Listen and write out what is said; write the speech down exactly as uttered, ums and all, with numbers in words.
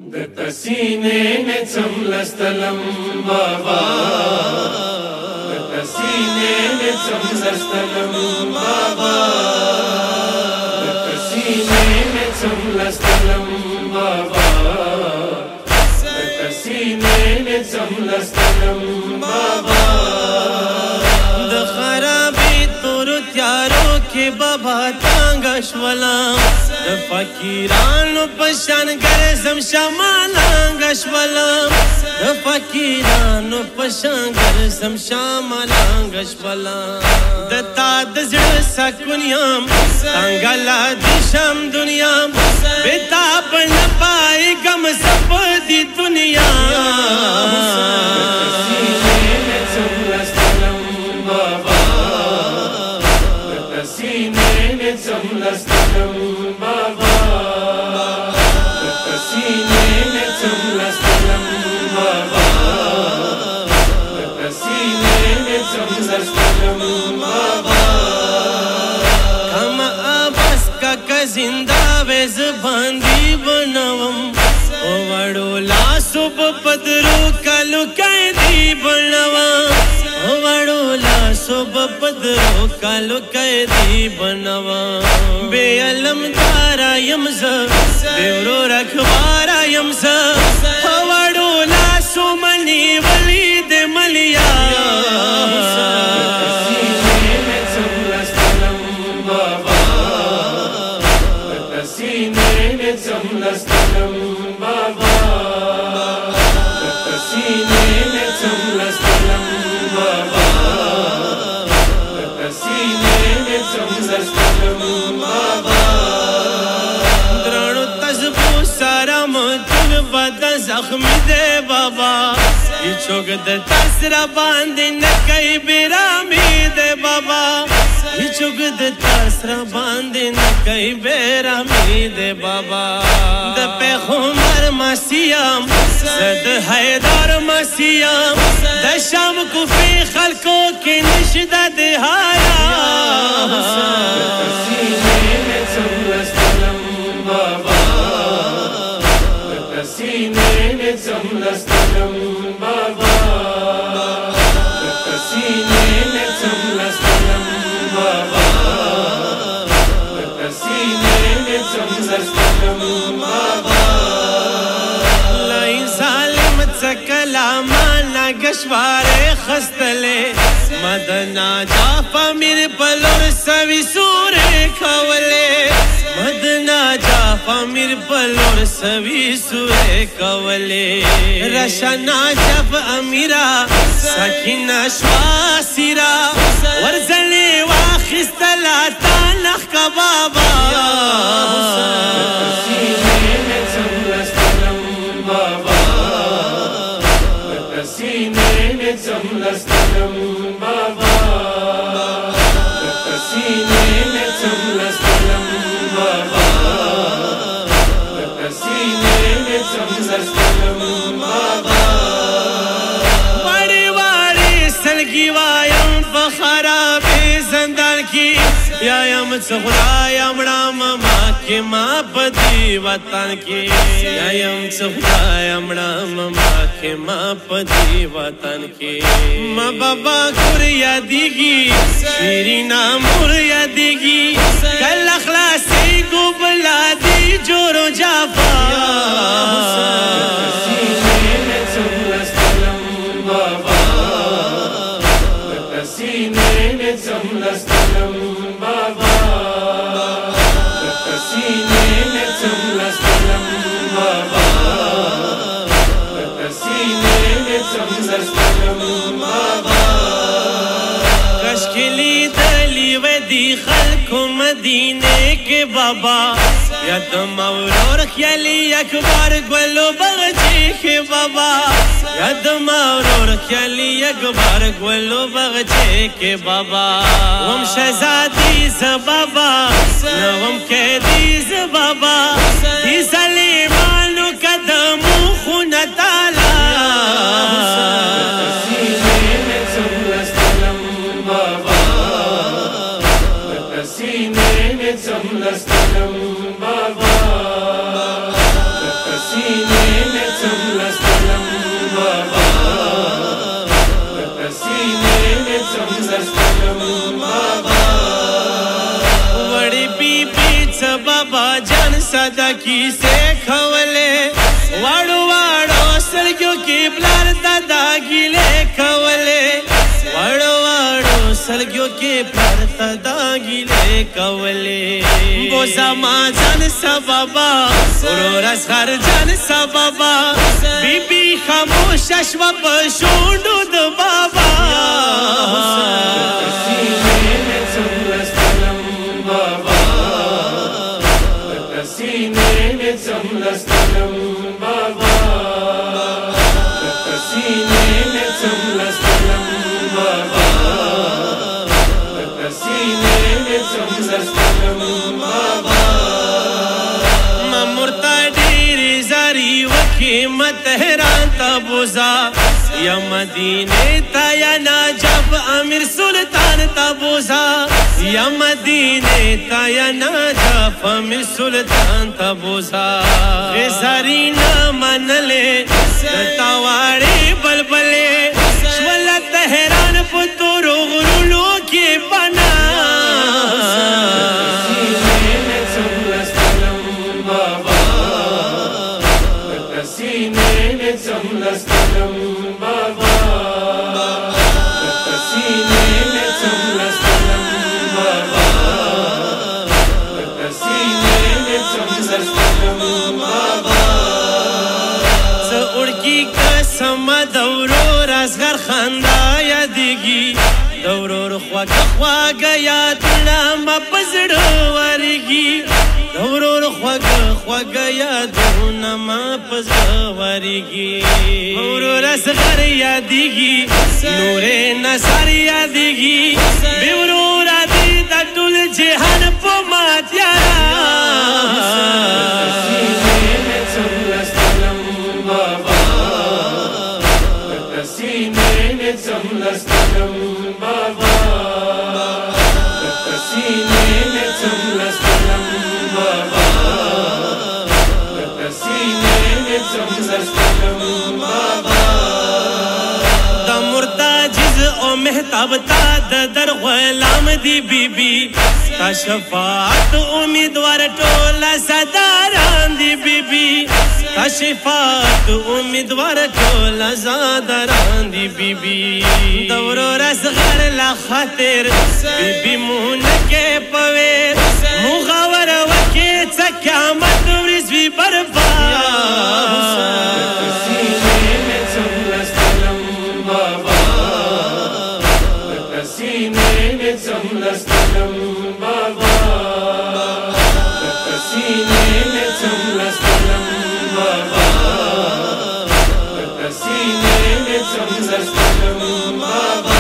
दतसीने ने चमलस्तलम बाबा, दतसीने ने चमलस्तलम बाबा, दतसीने ने चमलस्तलम बाबा, दतसीने ने चमलस्तलम बाबा। द खराबी तुर त्यारो के बाबा तांगशवलम, द फकीरानो पशान गरजम शामालांगशवलम, द फकीरानो पशान गरजम शामालांगशवलम। द ताद जड़ सकुनियाम तांगला दिशम दुनियाम, बेता पर न पाए गम सब दी दुनिया। चमलस्तलम बाबा, दतसीने ने चमलस्तलम बाबा, दतसीने ने चमलस्तलम बाबा। हम आबस का कजिंदा वेज बांधी बनवम, ओ वडोला सुब पदरू कलु कैदी बनवम, ओ वडोला सुब पदरू कलु कैदी बनवम। बेअलम दारा यमज़ बेवरो रखवारा यमज़, ओ वडोला सुमनी वली दे मलिया। दतसीने ने चमलस्तलम बाबा, दतसीने ने चमलस्तलम बाबा, दतसीने ने चमलस्तलम बाबा, दतसीने ने चमलस्तलम बाबा। द्रणु तज़बू सारा मुझल बदन जख्मी दे बाबा, इचोग द तसरा बांधे न कई बेरामी दे बाबा, इचोग द तसरा बांधे न कई बेरामी दे बाबा। द पैगंबर मसीहम सद हैदर मसीहम, द शाम कुफी खल्कों के निशदा दिहाया। दतसीने ने चमलस्तलम बाबा, दतसीने ने चमलस्तलम बाबा, दतसीने ने चमलस्तलम बाबा, दतसीने ने चमलस्तलम बाबा। लाई जालिम कलामा ना गशवारे खस्तले, मदना जाफा मिर पलोर सवी सूरे खवले, मदना जाफा मिर पलोर सवी सूरे कवले। रशना जब अमीरा सकीना श्वासिरा, वर्जले वाखिस्तला तानख का बाबा। दतसीने ने चमलस्तलम बाबा, दतसीने ने चमलस्तलम बाबा, दतसीने ने चमलस्तलम बाबा, दतसीने ने चमलस्तलम बाबा। बड़ी वाड़ी सलगी वायम बखरा बे जंदान की, यायम खुदायम राम माँ के माँ पति वतन की, यायम खुदायम राम माँ के माँ पति वतन की। माँ बाबा गुरिया दीगी श्री नाम मुरिया दीगी, कल अखला से गुबला दी जोरो जाफा। दतसीने ने चमलस्तलम बाबा, दतसीने ने चमलस्तलम बाबा, दतसीने ने चमलस्तलम बाबा, दतसीने ने चमलस्तलम बाबा। कशकिली दली वदी खल्को मदीने के बाबा, यदम और ख्याली अकबर ग्वलो बगचे के बाबा, यदम और ख्याली अकबर ग्वलो बगचे के बाबा। हम शहजादी ज बाबा नवम कैदी ज बाबा, दी सलीमानो कदमो खुन ताला। दतसीने ने चमलस्तलम बाबा, दतसीने ने चमलस्तलम बाबा, दतसीने ساده کیسې کولې واړو واړو سترګو کې پلار دادا ګیلې کولې واړو واړو سترګو کې پلار دادا ګیلې کولې بوزا ما جان سببا ورور اصغر جان سببا بیبي خاموش شوا په شونډو د بابا Lastlam baba, tasine ne sam lastlam baba, tasine ne sam lastlam baba. Mamurta diri zari waki matehran tabuza, ya Madine ta ya Najaf Amir Sultan tabuza. یا مدینه تا یا نجف امیر سلطان تبوزا غزاری نامنلے تاواری بلبلے شولا تہران پتور غرولو کی بنا تسینے سم لستلم بابا تسینے سم لستلم بابا تسینے سم لستلم دورور اصغر خندا یادگی دورور خواگ خواگ یادنا ما پزڑو ورگی دورور خواگ خواگ یادنا ما پزڑو ورگی دورور اصغر یادگی نور نصر یادگی بیورور آدی دا ټول جهان پو مات یارا Sam lastlam baba, tasine sam lastlam baba, tasine sam lastlam baba. Da murtajiz o mehtab ta dar ghulam di bibi, ta shafaat umidwar tola sadaran di bibi. شفاعت امیدوار ټول زادران دی بیبي دورور اصغر لا خاطر بیبي مونکه پویر مغاور وکي څه قیامت ورځ وی برباد تسینه سم لستلم بابا تسینه سم لستلم بابا تسینه سم لستلم baba tasine ne sam lastlam baba